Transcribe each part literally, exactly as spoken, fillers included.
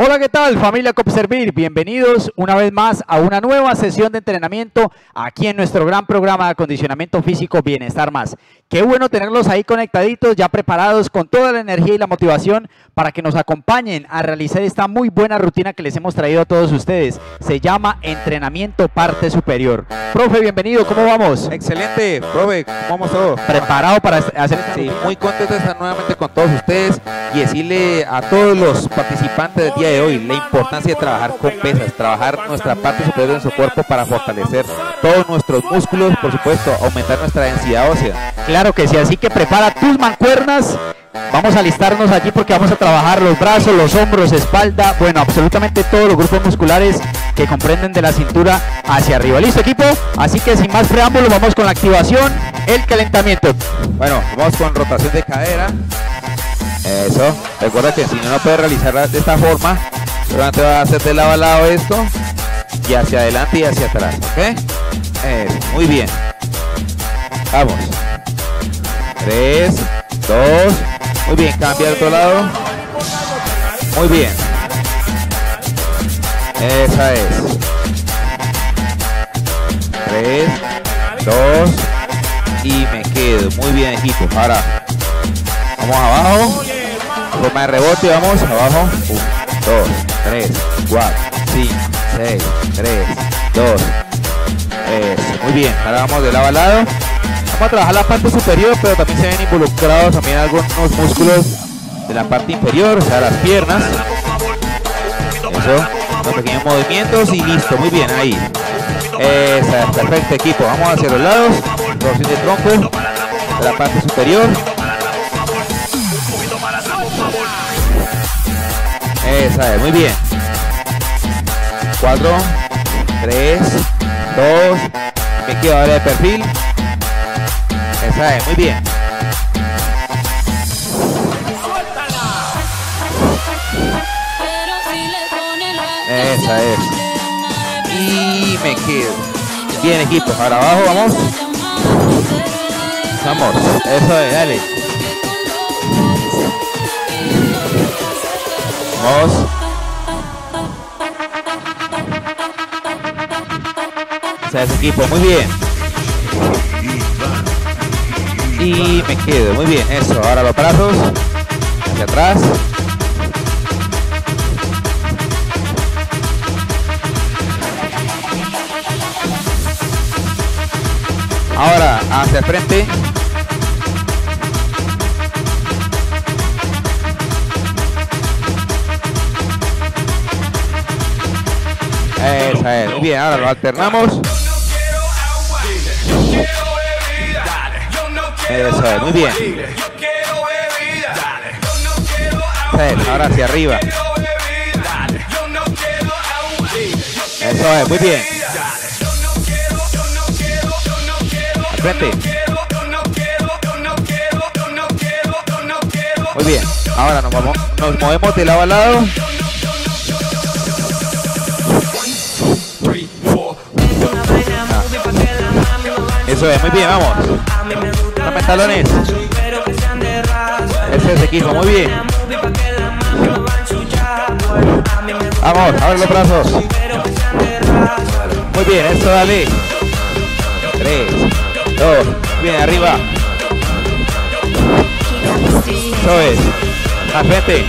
Hola, ¿qué tal, familia Copservir? Bienvenidos una vez más a una nueva sesión de entrenamiento aquí en nuestro gran programa de acondicionamiento físico Bienestar Más. Qué bueno tenerlos ahí conectaditos, ya preparados con toda la energía y la motivación para que nos acompañen a realizar esta muy buena rutina que les hemos traído a todos ustedes. Se llama entrenamiento parte superior. Profe, bienvenido, ¿cómo vamos? Excelente, profe, ¿cómo vamos todos? ¿Preparado para hacer esta Sí, rutina? muy contento de estar nuevamente con todos ustedes y decirle a todos los participantes del día de hoy la importancia de trabajar con pesas, trabajar nuestra parte superior de nuestro cuerpo para fortalecer todos nuestros músculos, por supuesto, aumentar nuestra densidad ósea. Claro que sí, así que prepara tus mancuernas. Vamos a alistarnos allí porque vamos a trabajar los brazos, los hombros, espalda, bueno, absolutamente todos los grupos musculares que comprenden de la cintura hacia arriba. ¿Listo, equipo? Así que sin más preámbulos, vamos con la activación, el calentamiento. Bueno, vamos con rotación de cadera. Eso, recuerda que si no, no puedes realizar de esta forma, solamente vas a hacer de lado a lado esto y hacia adelante y hacia atrás, ¿ok? Eso, muy bien. Vamos. Tres, dos, muy bien, cambia al otro lado. Muy bien. Esa es. Tres, dos y me quedo. Muy bien, equipo. Ahora vamos abajo. Forma de rebote, vamos abajo. uno, dos, tres, cuatro, cinco, seis, tres, dos. Eso, muy bien. Ahora vamos de lado a lado. Vamos a trabajar la parte superior, pero también se ven involucrados también algunos músculos de la parte inferior, o sea, las piernas. Eso, unos pequeños movimientos y listo, muy bien, ahí. Esa es, perfecto, equipo. Vamos hacia los lados, rotación de tronco de la parte superior. Esa es, muy bien. cuatro, tres, dos, me quedo ahora de perfil. Esa es, muy bien. Esa es. Y me quedo. Bien, equipo. Ahora abajo, vamos. Vamos. Eso es, dale. Vamos. Esa es, equipo. Muy bien. Y me quedo, muy bien, eso, ahora los brazos hacia atrás. Ahora hacia el frente. Esa es, muy bien, ahora lo alternamos. Eso es, muy bien. Eso, ahora hacia arriba. Eso es, muy bien. Al frente. Muy bien. Ahora nos, vamos, nos movemos de lado a lado. Ah. Eso es, muy bien, vamos. Los pantalones. Ese es, equipo, muy bien. Vamos, abre los brazos. Muy bien, eso, dale. Tres, dos, bien, arriba. Eso es. Al frente.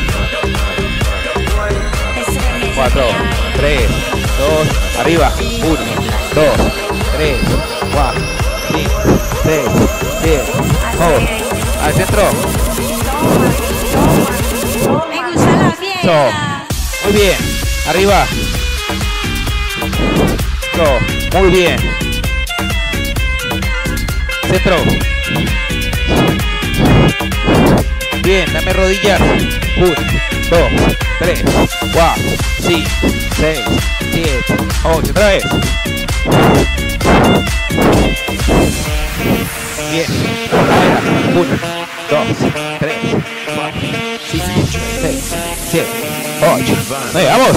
Cuatro, tres, dos, arriba. Uno, dos, tres, cuatro, cinco, seis, siete, ocho. Al centro. Me gusta la fiesta. Muy bien. Arriba. So, muy bien. Centro. Bien, dame rodillas. uno, dos, tres, cuatro, cinco, seis, siete, ocho. Otra vez. Bien. uno, dos, tres, cuatro, cinco, seis, siete, ocho. nueve. Vamos.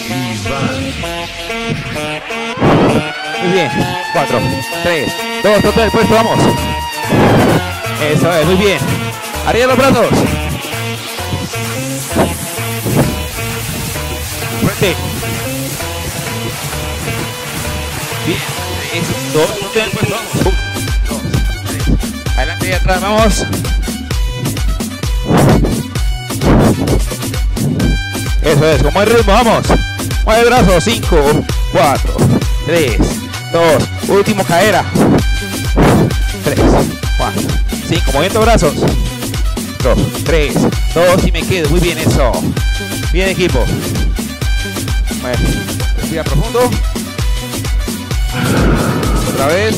Muy bien. cuatro, tres, dos, total el puesto. Vamos. Eso es, muy bien. Arriba los brazos. adelante. Bien, tres, dos, no te den pues, vamos. Uno, dos, tres. Adelante y atrás, vamos. Eso es, con buen ritmo, vamos. Mueve el brazo, cinco, cuatro, tres, dos, último cadera. tres, cuatro, cinco, moviendo brazos. dos, tres, dos y me quedo. Muy bien eso. Bien equipo. Bueno, respira profundo. Otra vez.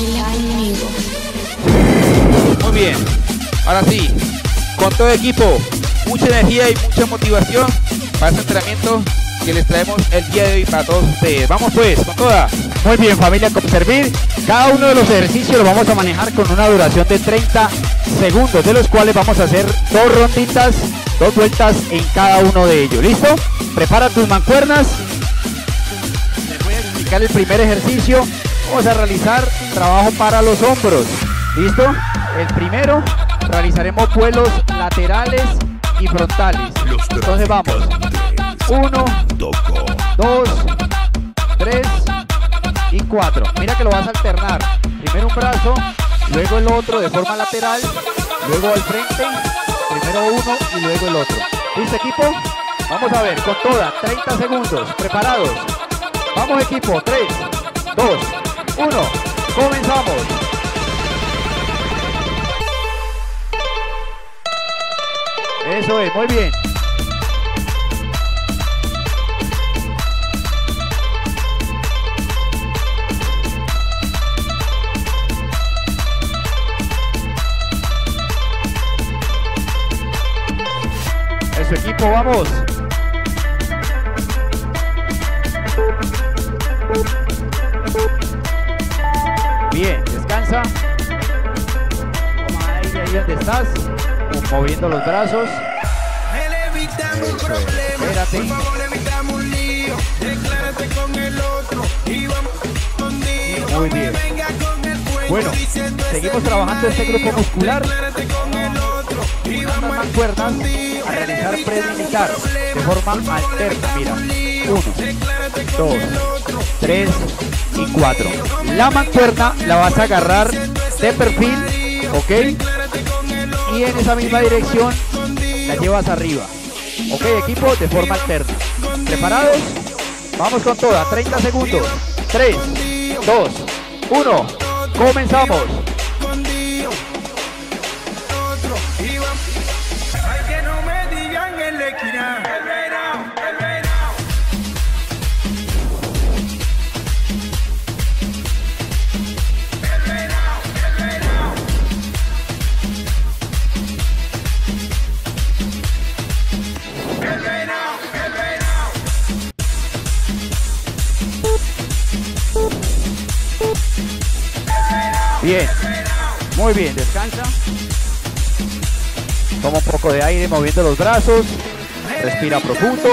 Muy bien. Ahora sí, con todo equipo, mucha energía y mucha motivación para este entrenamiento que les traemos el día de hoy para todos ustedes. Vamos pues, con toda. Muy bien, familia Copservir. Cada uno de los ejercicios lo vamos a manejar con una duración de treinta segundos, de los cuales vamos a hacer dos ronditas, dos vueltas en cada uno de ellos. ¿Listo? Prepara tus mancuernas. Les voy a explicar el primer ejercicio. Vamos a realizar trabajo para los hombros. ¿Listo? El primero, realizaremos vuelos laterales y frontales. Entonces vamos. Uno, dos, tres y cuatro. Mira que lo vas a alternar. Primero un brazo, luego el otro de forma lateral, luego al frente, primero uno y luego el otro. ¿Listo, equipo? Vamos a ver, con toda, treinta segundos, preparados. Vamos, equipo, tres, dos, uno, comenzamos. Eso es, muy bien. Eso, equipo, vamos. Bien, descansa. Toma aire ahí donde estás. Moviendo los brazos. Eso es. Espérate. Muy bien. Bueno, seguimos trabajando este grupo muscular. Unas mancuernas a realizar press militar de forma alterna. Mira, uno, dos, tres y cuatro. La mancuerna la vas a agarrar de perfil, ¿ok? Y en esa misma dirección la llevas arriba. Ok, equipo, de forma alterna. ¿Preparados? Vamos con toda, treinta segundos. tres, dos, uno, comenzamos. Bien, muy bien, descansa. Toma un poco de aire moviendo los brazos. Respira profundo.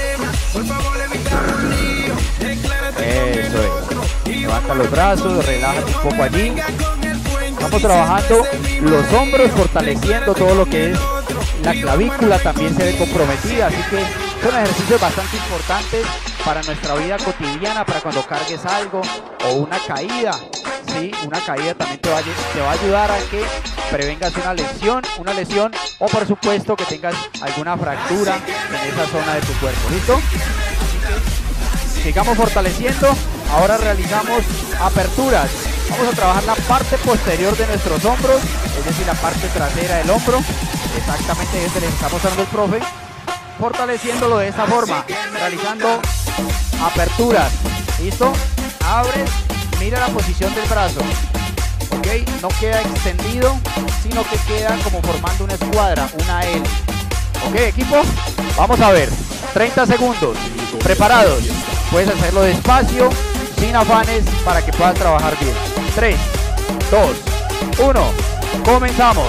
Eso es. Levanta los brazos, relájate un poco allí. Estamos trabajando los hombros, fortaleciendo todo lo que es la clavícula, también se ve comprometida, así que son ejercicios bastante importantes para nuestra vida cotidiana, para cuando cargues algo o una caída. Sí, una caída también te va, a, te va a ayudar a que prevengas una lesión, una lesión o por supuesto que tengas alguna fractura en esa zona de tu cuerpo. ¿Listo? Sigamos fortaleciendo. Ahora realizamos aperturas. Vamos a trabajar la parte posterior de nuestros hombros, es decir, la parte trasera del hombro. Exactamente eso le está mostrando el profe. Fortaleciéndolo de esta forma, realizando aperturas. ¿Listo? Abres. Mira la posición del brazo, ok, no queda extendido, sino que queda como formando una escuadra, una L. Ok, equipo, vamos a ver, treinta segundos, preparados, puedes hacerlo despacio, sin afanes, para que puedas trabajar bien. tres, dos, uno, comenzamos.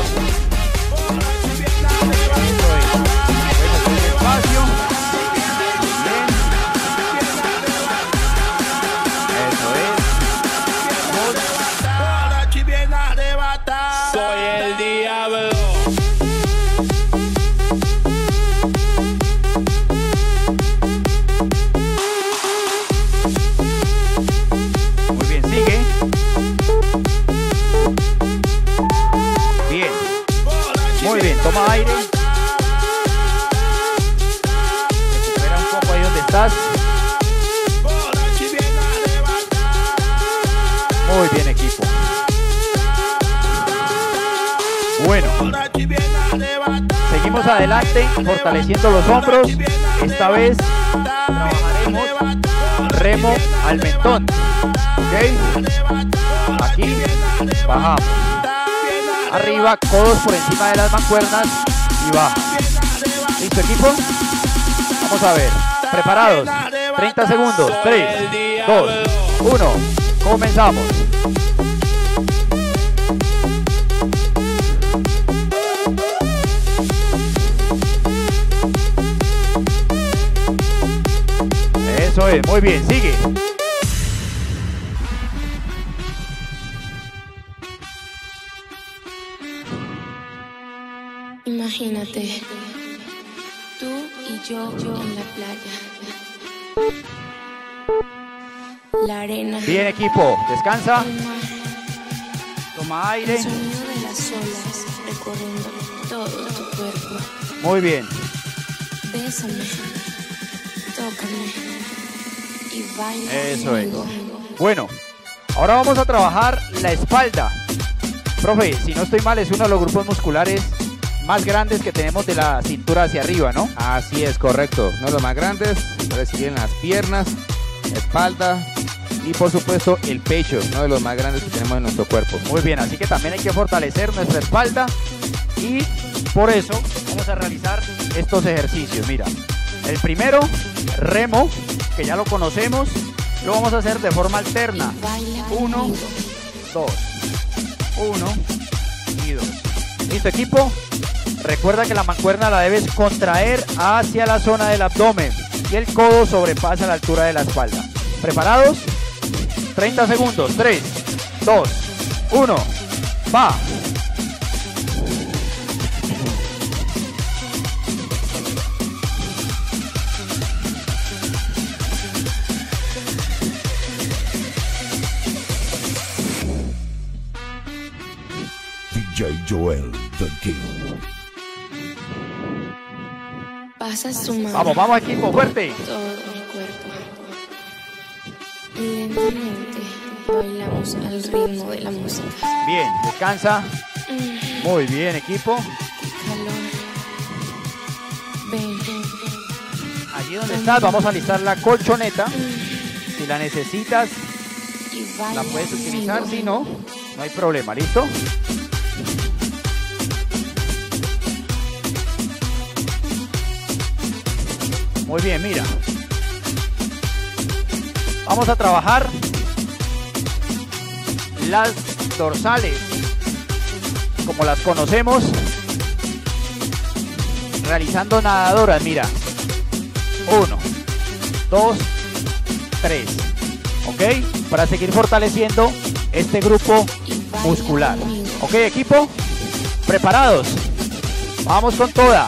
Despacio. Soy el diablo. Toma aire. Recupera un poco ahí donde estás. Muy bien, equipo. Bueno. Seguimos adelante, fortaleciendo los hombros. Esta vez trabajaremos remo al mentón. ¿Ok? Aquí bajamos. Arriba, codos por encima de las mancuernas y baja. ¿Listo, equipo? Vamos a ver. Preparados. treinta segundos. tres, dos, uno. Comenzamos. Eso es, muy bien, sigue. Imagínate, tú y yo, yo en la playa. La arena. Bien, equipo, descansa. El mar, Toma aire. el sonido de las olas recorriendo todo tu cuerpo. Muy bien. Bésame, tócame y baila Eso es. conmigo. Bueno, ahora vamos a trabajar la espalda. Profe, si no estoy mal, es uno de los grupos musculares más grandes que tenemos de la cintura hacia arriba, ¿no? Así es, correcto. Uno de los más grandes, reciben las piernas, espalda y por supuesto el pecho, uno de los más grandes que tenemos en nuestro cuerpo. Muy bien, así que también hay que fortalecer nuestra espalda y por eso vamos a realizar estos ejercicios. Mira, el primero, remo, que ya lo conocemos, lo vamos a hacer de forma alterna. Baila Uno, conmigo. dos, uno y dos. ¿Listo, equipo? Recuerda que la mancuerna la debes contraer hacia la zona del abdomen y el codo sobrepasa la altura de la espalda. ¿Preparados? treinta segundos. tres, dos, uno. Va. D J Joel, The King. Pasa su mano. Vamos, vamos, equipo, fuerte. Todo mi cuerpo. Y lentamente bailamos al ritmo de la música. Bien, descansa. Mm, Muy bien, equipo. calor. Ven. Allí donde estás, vamos a alistar la colchoneta. Mm, Si la necesitas, y baila la puedes utilizar. conmigo. Si no, no hay problema. ¿Listo? Muy bien, mira. Vamos a trabajar las dorsales, como las conocemos, realizando nadadoras. Mira, uno, dos, tres. ¿Ok? Para seguir fortaleciendo este grupo Y baila muscular. conmigo. ¿Ok, equipo? ¿Preparados? Vamos con toda.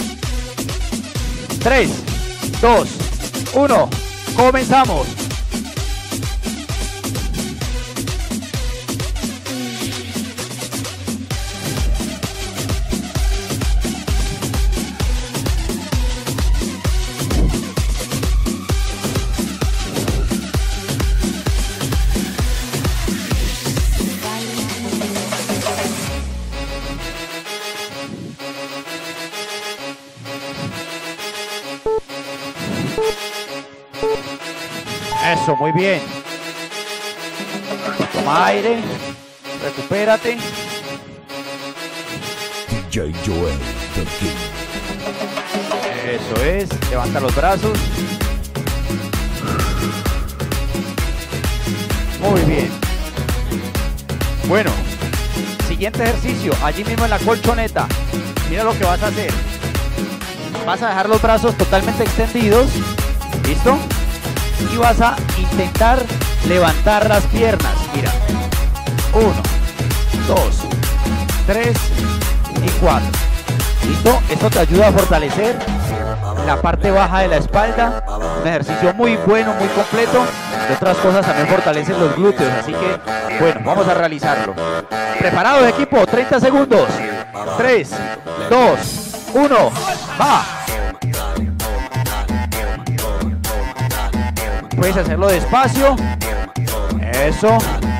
tres, dos, uno. Comenzamos. Eso, muy bien. Toma aire. Recupérate. D J Joel, The King. Eso es. Levanta los brazos. Muy bien. Bueno. Siguiente ejercicio. Allí mismo en la colchoneta. Mira lo que vas a hacer. Vas a dejar los brazos totalmente extendidos. ¿Listo? Y vas a intentar levantar las piernas. Mira. Uno, dos, tres y cuatro. ¿Listo? Esto te ayuda a fortalecer la parte baja de la espalda. Un ejercicio muy bueno, muy completo. Y otras cosas también fortalecen los glúteos. Así que, bueno, vamos a realizarlo. ¿Preparados, equipo? treinta segundos. tres, dos, uno, va. Puedes hacerlo despacio. Eso.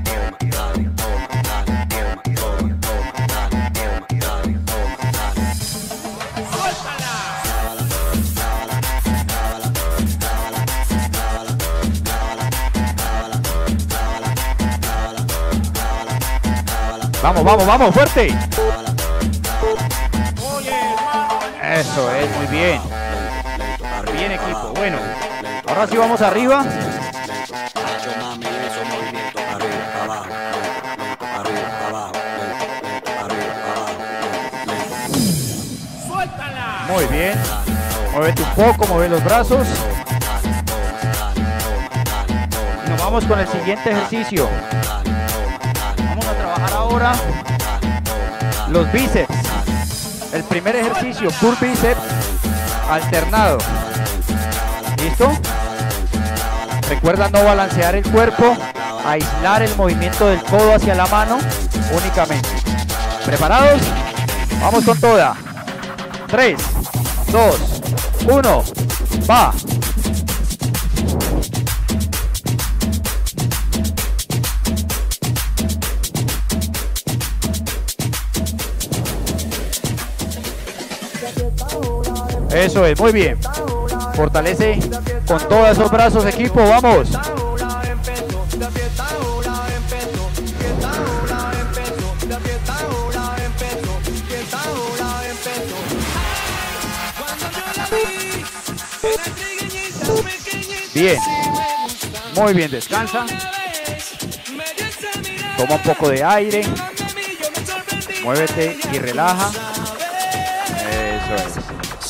Vamos, vamos, vamos, fuerte. Eso es, muy bien. Bien, equipo. Bueno, ahora sí vamos arriba. Muy bien. Muévete un poco, mueve los brazos. Y nos vamos con el siguiente ejercicio. Vamos a trabajar ahora los bíceps. El primer ejercicio, curl bíceps alternado. ¿Listo? Recuerda no balancear el cuerpo, aislar el movimiento del codo hacia la mano únicamente. ¿Preparados? Vamos con toda. tres, dos, uno, va. Eso es, muy bien. Fortalece con todos esos brazos, equipo, vamos. Bien, muy bien, descansa. Toma un poco de aire. Muévete y relaja. Eso es.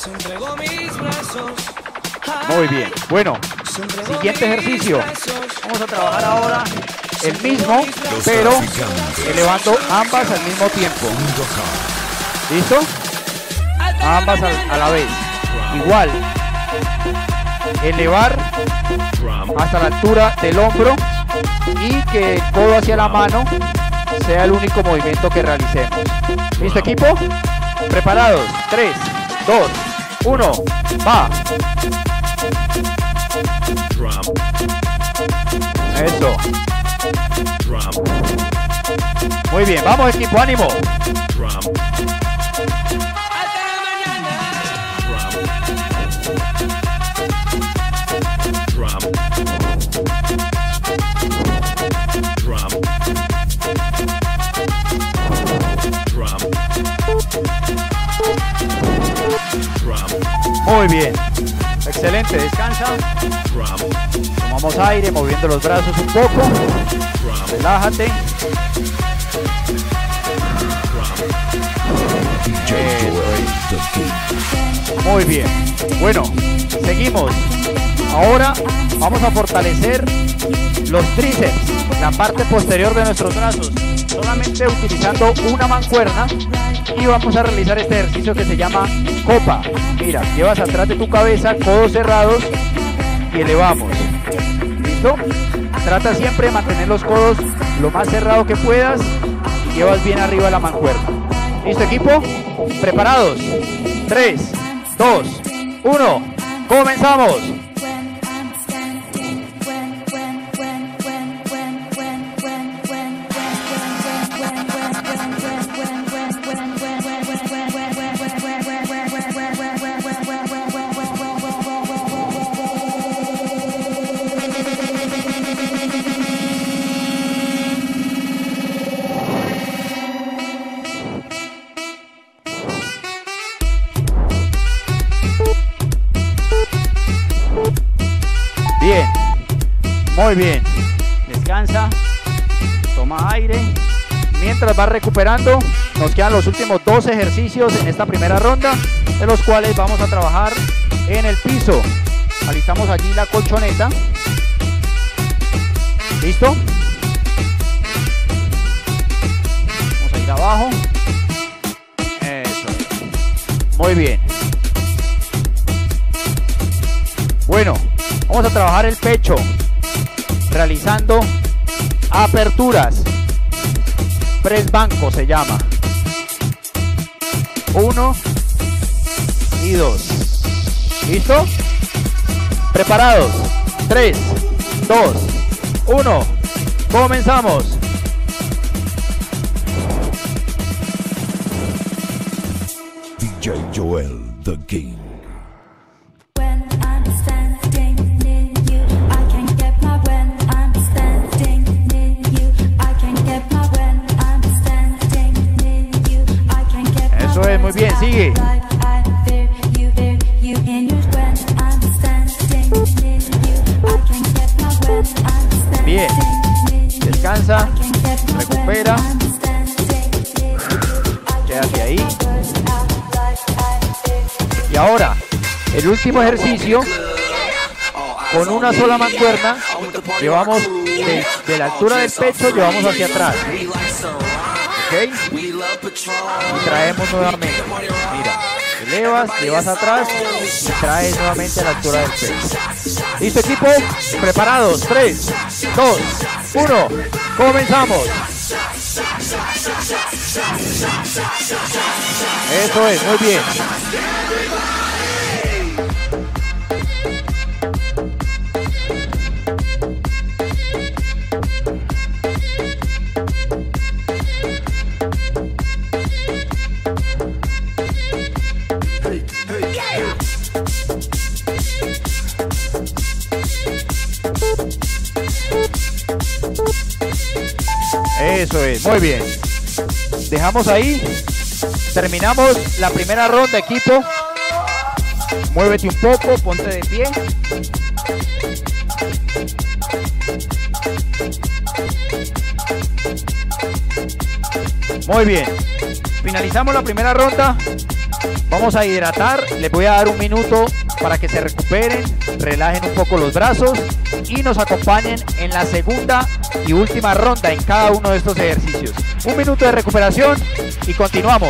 Muy bien, bueno, siguiente ejercicio. Vamos a trabajar ahora el mismo, pero elevando ambas al mismo tiempo. ¿Listo? Ambas a, a la vez. Igual. Elevar hasta la altura del hombro y que el codo hacia la mano sea el único movimiento que realicemos. ¿Listo, equipo? Preparados. tres, dos, uno, va. Eso. Muy bien, vamos, equipo, ánimo. Muy bien, excelente, descansa. Tomamos aire, moviendo los brazos un poco. Relájate. Muy bien, bueno, seguimos. Ahora vamos a fortalecer los tríceps, la parte posterior de nuestros brazos, solamente utilizando una mancuerna. Y vamos a realizar este ejercicio que se llama copa. Mira, llevas atrás de tu cabeza, codos cerrados y elevamos. ¿Listo? Trata siempre de mantener los codos lo más cerrado que puedas y llevas bien arriba la mancuerna. ¿Listo, equipo? ¿Preparados? tres, dos, uno, comenzamos. Bien, muy bien. Descansa, toma aire. Mientras vas recuperando, nos quedan los últimos dos ejercicios en esta primera ronda, de los cuales vamos a trabajar en el piso. Alistamos allí la colchoneta. ¿Listo? Vamos a ir abajo. Eso. Muy bien. Bueno, vamos a trabajar el pecho, realizando aperturas. Press banco se llama. Uno y dos. ¿Listo? Preparados. Tres, dos, uno. Comenzamos. D J Joel, the King. Eso es, muy bien, sigue. Bien. Descansa, recupera. Quédate ahí. Y ahora, el último ejercicio, con una sola mancuerna, llevamos de, de la altura del pecho, llevamos hacia atrás. ¿Ok? Y traemos nuevamente. Mira, elevas, llevas atrás y traes nuevamente a la altura del pecho. ¿Listo, equipo? Preparados. tres, dos, uno. Comenzamos. Eso es, muy bien. Eso es, muy bien. Dejamos ahí. Terminamos la primera ronda, equipo. Muévete un poco, ponte de pie. Muy bien. Finalizamos la primera ronda. Vamos a hidratar. Les voy a dar un minuto para que se recuperen, relajen un poco los brazos y nos acompañen en la segunda y última ronda en cada uno de estos ejercicios. Un minuto de recuperación y continuamos.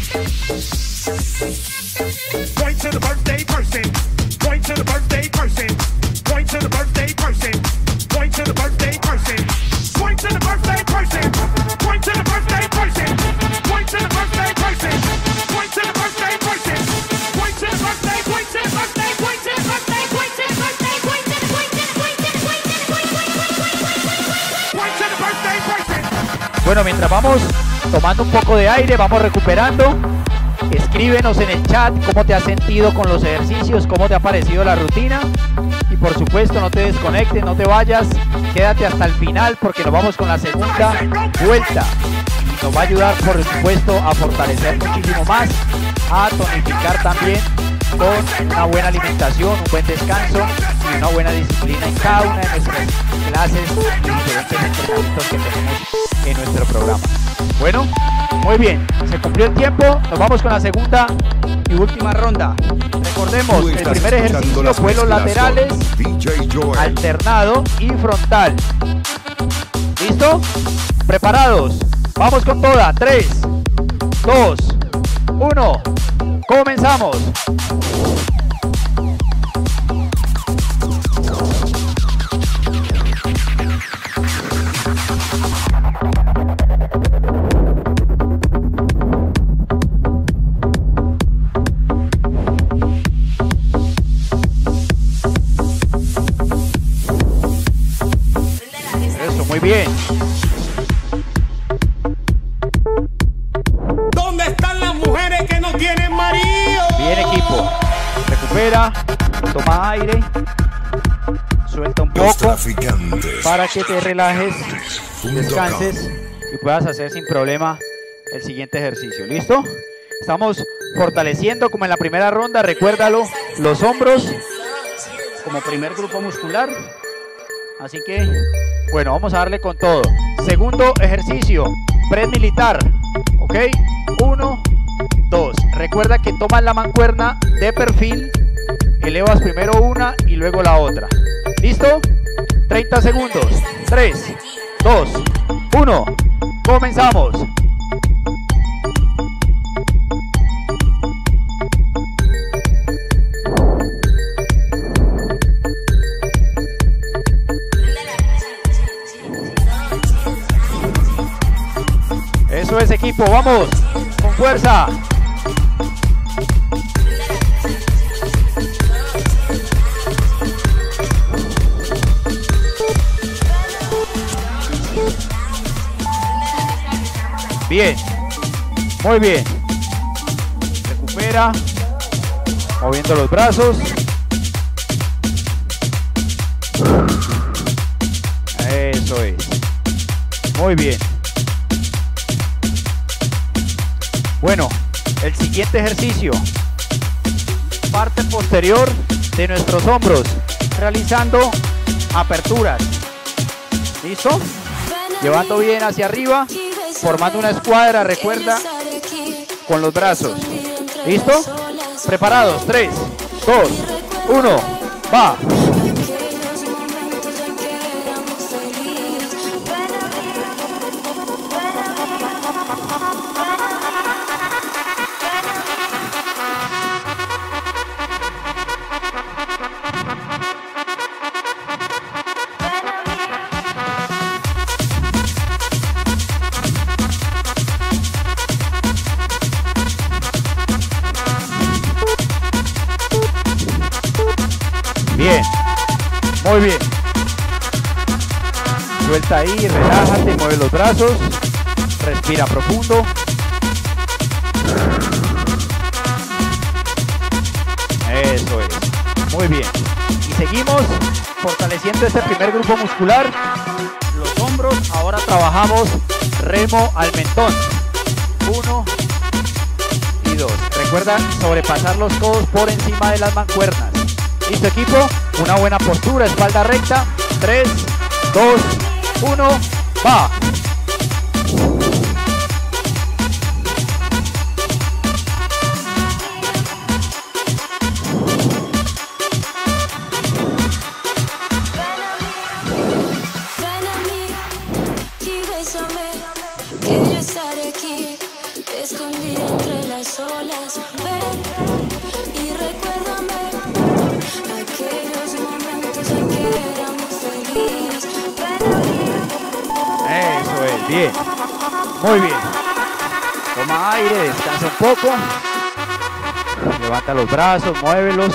Point to the birthday person. Point to the birthday person. Point to the birthday person. Point to the birthday person. Point to the birthday person. Point to the birthday person. Point to the birthday person. Point to the birthday person. Point to the birthday. Point to the birthday. Point to the birthday. Point to the birthday. Point to the point to the point to the point to the point point to the birthday person. Bueno, mientras vamos tomando un poco de aire, vamos recuperando. Escríbenos en el chat cómo te has sentido con los ejercicios, cómo te ha parecido la rutina. Y por supuesto, no te desconectes, no te vayas. Quédate hasta el final porque nos vamos con la segunda vuelta. Y nos va a ayudar, por supuesto, a fortalecer muchísimo más, a tonificar también con una buena alimentación, un buen descanso y una buena disciplina en cada una de nuestras clases y diferentes entrenamientos que tenemos en nuestro programa. Bueno, muy bien, se cumplió el tiempo, nos vamos con la segunda y última ronda. Recordemos, el primer ejercicio fue los laterales, alternado y frontal. ¿Listo? ¿Preparados? Vamos con toda. tres, dos, uno. Comenzamos. Eso, muy bien. ¿Dónde están las mujeres que no tienen marido? Bien, equipo. Recupera, toma aire, suelta un poco para que te relajes, descanses y puedas hacer sin problema el siguiente ejercicio. ¿Listo? Estamos fortaleciendo como en la primera ronda, recuérdalo, los hombros como primer grupo muscular. Así que, bueno, vamos a darle con todo. Segundo ejercicio, press militar. ¿Ok? Uno, dos. Recuerda que tomas la mancuerna de perfil, elevas primero una y luego la otra. ¿Listo? treinta segundos. tres, dos, uno. Comenzamos. Eso es, equipo, vamos, con fuerza, Bien, muy bien. Recupera, moviendo los brazos. Eso es. Muy bien. Bueno, el siguiente ejercicio. Parte posterior de nuestros hombros, realizando aperturas. ¿Listo? Llevando bien hacia arriba, formando una escuadra, recuerda, con los brazos. ¿Listo? Preparados. tres, dos, uno, va. Bien, muy bien. Suelta ahí, relájate, mueve los brazos, respira profundo. Eso es, muy bien. Y seguimos fortaleciendo este primer grupo muscular. Los hombros, ahora trabajamos remo al mentón. Uno y dos. Recuerda sobrepasar los codos por encima de las mancuernas. ¿Listo, equipo? Una buena postura, espalda recta. tres, dos, uno, va. Ven a mí y bésame, que yo estaré aquí, escondida entre las olas. Ven y recuérdame aquellos momentos en que éramos felices. Eso es, bien. Muy bien. Toma aire, descansa un poco. Levanta los brazos, muévelos.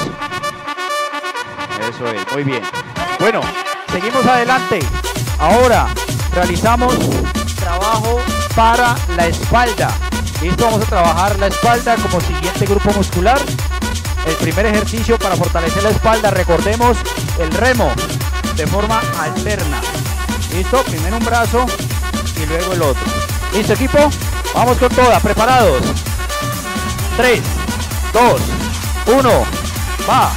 Eso es, muy bien. Bueno, seguimos adelante. Ahora realizamos trabajo para la espalda. Listo, vamos a trabajar la espalda como siguiente grupo muscular. El primer ejercicio para fortalecer la espalda, recordemos el remo de forma alterna. Listo, primero un brazo y luego el otro. Listo, equipo, vamos con toda, preparados. tres, dos, uno, va.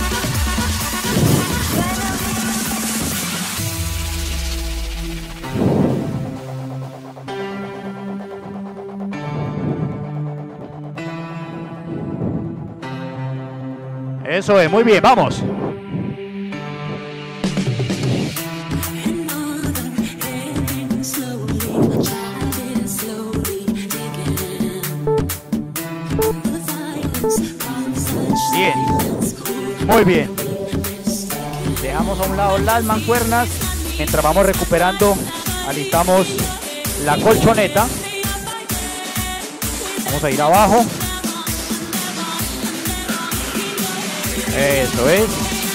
Eso es, muy bien, vamos. Bien, muy bien. Dejamos a un lado las mancuernas. Mientras vamos recuperando, alistamos la colchoneta. Vamos a ir abajo. Eso es.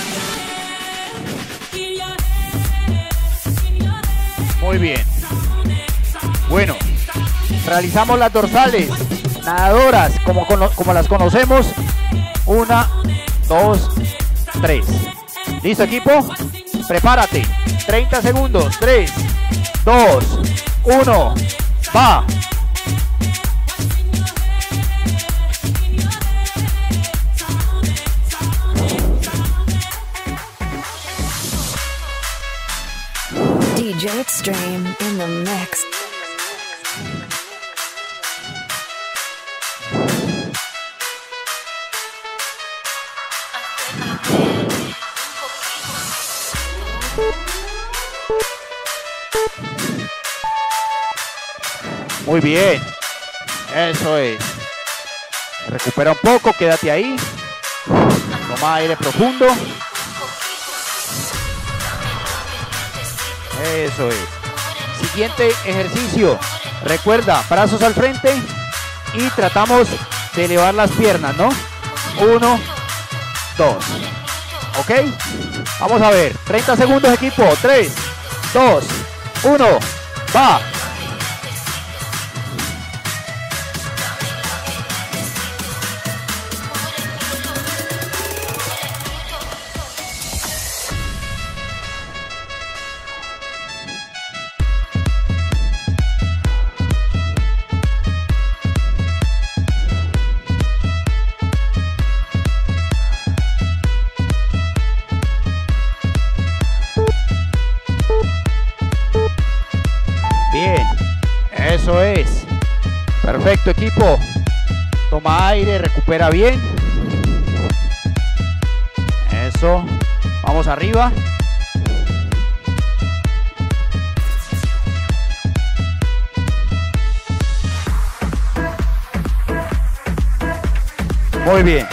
Muy bien. Bueno, realizamos las dorsales nadadoras como, como las conocemos. Una, dos, tres. ¿Listo, equipo? Prepárate. treinta segundos. tres, dos, uno. Va. D J Extreme in the mix. Muy bien. Eso es. Recupera un poco, quédate ahí. Toma aire profundo. Eso es. Siguiente ejercicio. Recuerda, brazos al frente y tratamos de elevar las piernas, ¿no? Uno, dos. ¿Ok? Vamos a ver. treinta segundos, equipo. tres, dos, uno. Va. Eso es. Perfecto, equipo. Toma aire, recupera bien. Eso. Vamos arriba. Muy bien.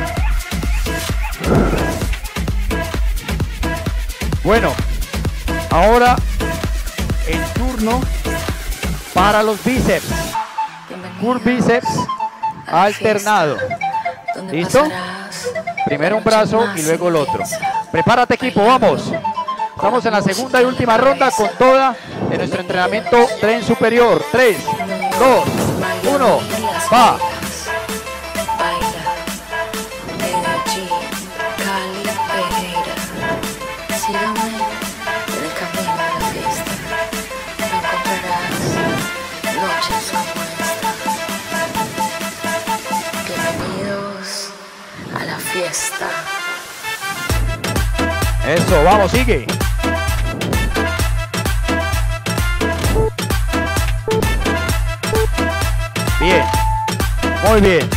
Bueno, ahora el turno para los bíceps. Un bíceps alternado. ¿Listo? Primero un brazo y luego el otro. Prepárate, equipo, vamos. Estamos en la segunda y última ronda con toda de nuestro entrenamiento tren superior. tres, dos, uno, va. Fiesta. Eso, vamos, sigue. Bien, muy bien.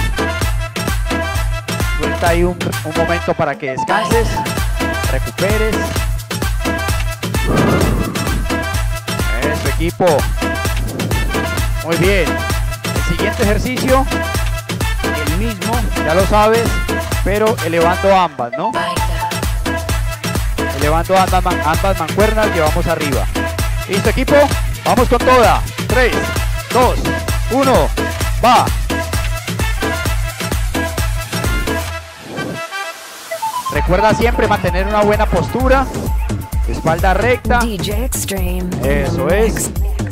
Suelta ahí un, un momento para que descanses, recuperes. Eso, equipo. Muy bien. El siguiente ejercicio, el mismo, ya lo sabes, pero elevando ambas, ¿no? Elevando ambas, man, ambas mancuernas, llevamos arriba. ¿Listo, equipo? Vamos con toda. tres, dos, uno, va. Recuerda siempre mantener una buena postura, espalda recta. D J Extreme. Eso es.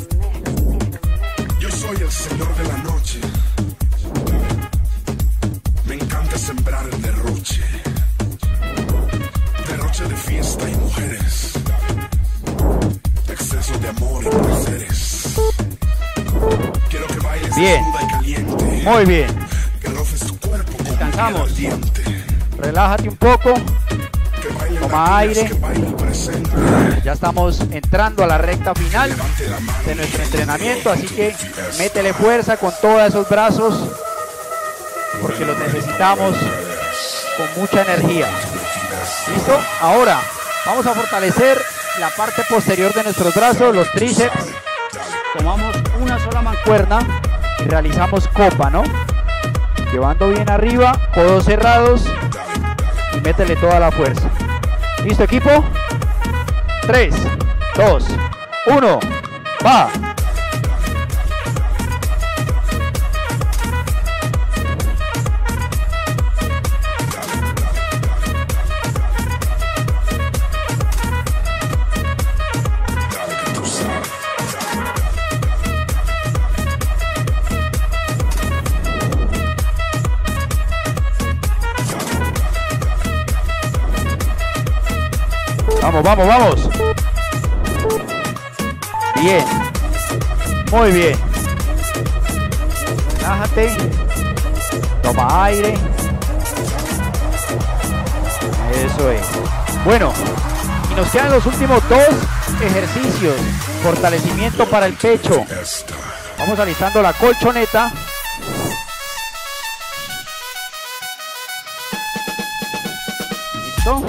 Yo soy el señor de la noche. Me encanta sembrar el derroche. Derroche de fiesta y mujeres. Exceso de amor y placeres. Quiero que bailes Bien. desnuda y caliente. Muy bien. Que roces tu cuerpo con Descansamos. piel ardiente. Relájate un poco. Que bailen Toma latinas, aire. que bailen presente. Ya estamos entrando a la recta final Levante la mano de nuestro y entrenamiento, así que fiesta. métele fuerza con todos esos brazos porque los necesitamos con mucha energía. ¿Listo? Ahora vamos a fortalecer la parte posterior de nuestros brazos, los tríceps. Tomamos una sola mancuerna y realizamos copa, ¿no? Llevando bien arriba, codos cerrados y métele toda la fuerza. ¿Listo, equipo? tres, dos, uno, va. Vamos, vamos, vamos. Bien. Muy bien. Relájate. Toma aire. Eso es. Bueno, y nos quedan los últimos dos ejercicios. Fortalecimiento para el pecho. Vamos alistando la colchoneta. ¿Listo?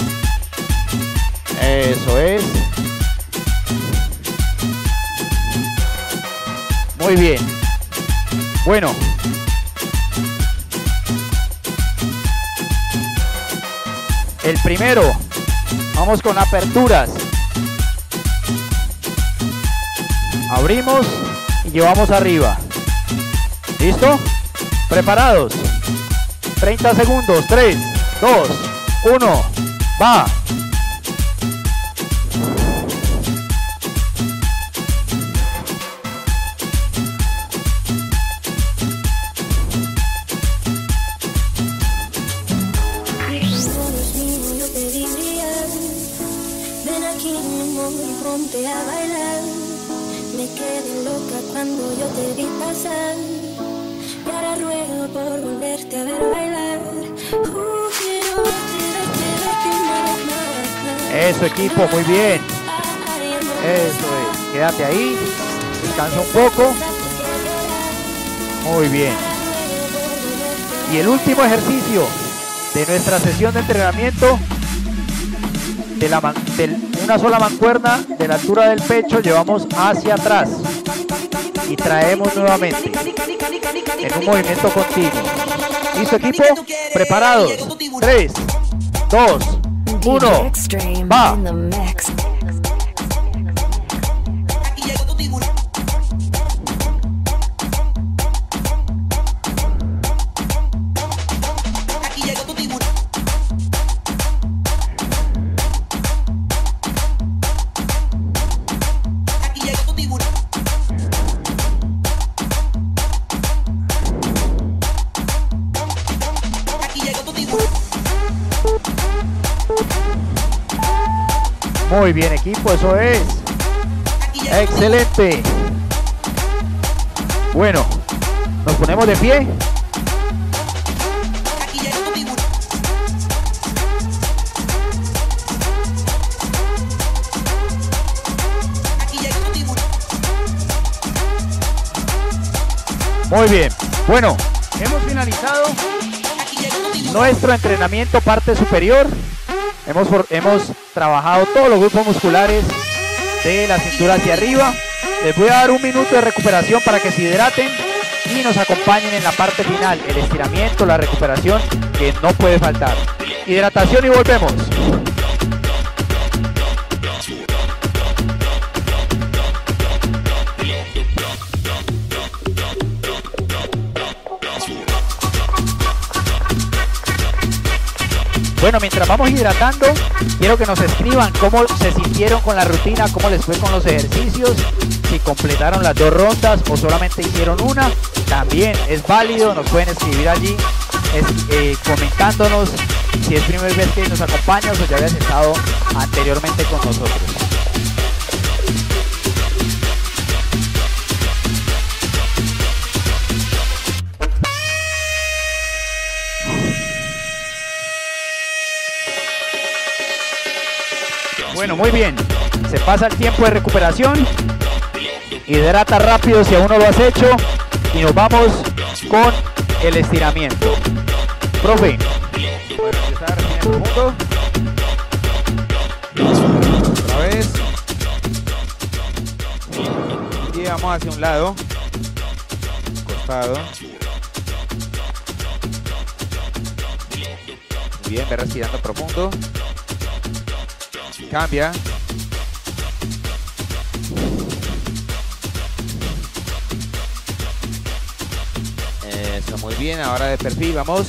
Eso es. Muy bien. Bueno. El primero. Vamos con aperturas. Abrimos y llevamos arriba. ¿Listo? Preparados. treinta segundos. tres, dos, uno. Va. Ponte a bailar, me quedé loca cuando yo te vi pasar, y ahora ruego por volverte a ver bailar. Uh, quiero verte, verte, verte una vez más. Eso, equipo, muy bien. Eso es, quédate ahí, descansa un poco. Muy bien. Y el último ejercicio de nuestra sesión de entrenamiento, de, la man, de una sola mancuerna de la altura del pecho, llevamos hacia atrás y traemos nuevamente en un movimiento continuo. ¿Listo, equipo? Preparados. tres, dos, uno. Va. Muy bien, equipo, eso es. Excelente. Bueno, nos ponemos de pie. Muy bien. Bueno, hemos finalizado nuestro entrenamiento parte superior. Hemos, hemos trabajado todos los grupos musculares de la cintura hacia arriba. Les voy a dar un minuto de recuperación para que se hidraten y nos acompañen en la parte final, el estiramiento, la recuperación que no puede faltar. Hidratación y volvemos. Bueno, mientras vamos hidratando, quiero que nos escriban cómo se sintieron con la rutina, cómo les fue con los ejercicios, si completaron las dos rondas o solamente hicieron una. También es válido, nos pueden escribir allí es, eh, comentándonos si es primera vez que nos acompañas o ya habías estado anteriormente con nosotros. Bueno, muy bien. Se pasa el tiempo de recuperación. Hidrata rápido si aún no lo has hecho. Y nos vamos con el estiramiento. Profe. Bueno, empezar en el profundo. Otra vez. Y vamos hacia un lado. Costado. Bien, ve respirando profundo. Cambia. Eso, muy bien. Ahora de perfil, vamos.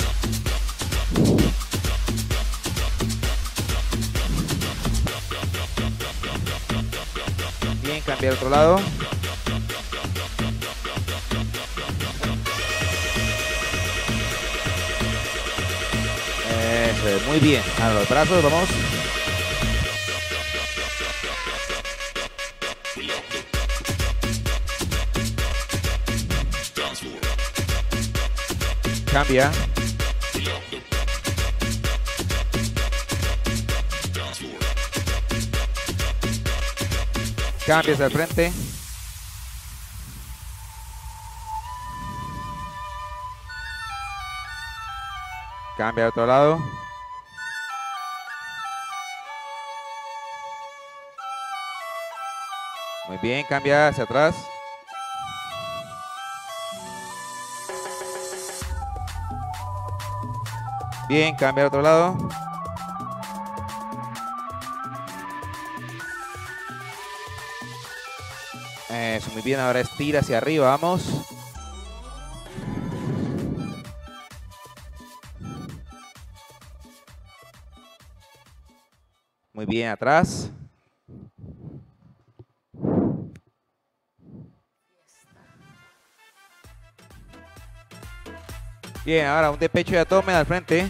Bien, cambia al otro lado. Eso, muy bien. A los brazos, vamos. Cambia. Cambia hacia el frente. Cambia al otro lado. Muy bien, cambia hacia atrás. Bien, cambia al otro lado. Eso, muy bien. Ahora estira hacia arriba, vamos. Muy bien, atrás. Bien, ahora un de pecho y abdomen al frente.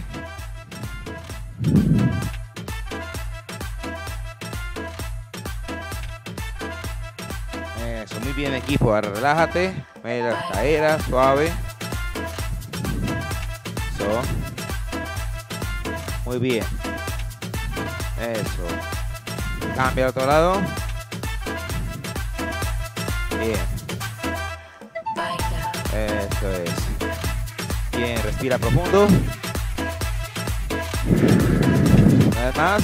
Eso, muy bien equipo, ahora relájate. Mira las caderas, suave. Eso. Muy bien. Eso. Cambia al otro lado. Bien. Eso es. Bien, respira profundo. Una vez más.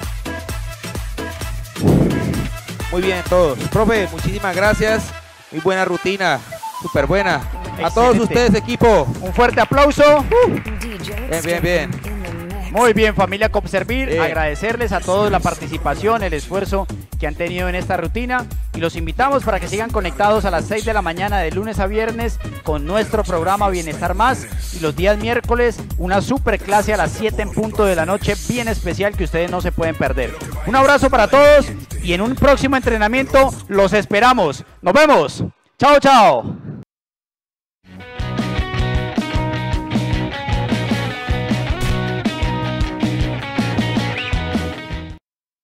Muy bien todos. Profe, muchísimas gracias. Muy buena rutina. Súper buena. A todos ustedes, equipo. Un fuerte aplauso. Bien, bien, bien. Muy bien, familia Copservir, Bien. agradecerles a todos la participación, el esfuerzo que han tenido en esta rutina y los invitamos para que sigan conectados a las seis de la mañana de lunes a viernes con nuestro programa Bienestar Más y los días miércoles una super clase a las siete en punto de la noche bien especial que ustedes no se pueden perder. Un abrazo para todos y en un próximo entrenamiento los esperamos. Nos vemos. Chao, chao.